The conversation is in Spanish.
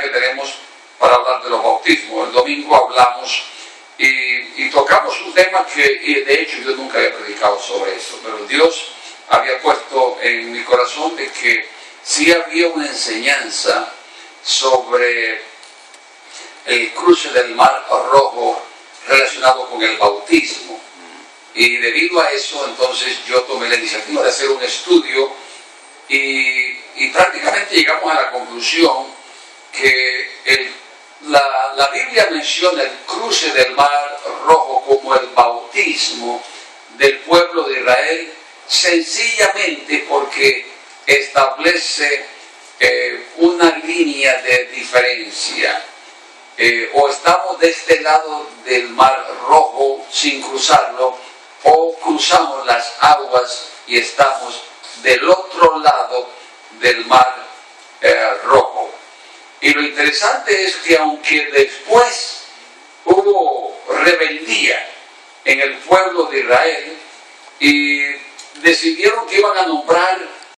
tenemos para hablar de los bautismos. El domingo hablamos y tocamos un tema que, y de hecho yo nunca había predicado sobre eso, pero Dios había puesto en mi corazón de que sí había una enseñanza sobre el cruce del Mar Rojo relacionado con el bautismo. Y debido a eso, entonces yo tomé la iniciativa de hacer un estudio y prácticamente llegamos a la conclusión que la Biblia menciona el cruce del Mar Rojo como el bautismo del pueblo de Israel, sencillamente porque establece una línea de diferencia. O estamos de este lado del Mar Rojo sin cruzarlo, o cruzamos las aguas y estamos del otro lado del Mar Rojo. Y lo interesante es que aunque después hubo rebeldía en el pueblo de Israel y decidieron que iban a nombrar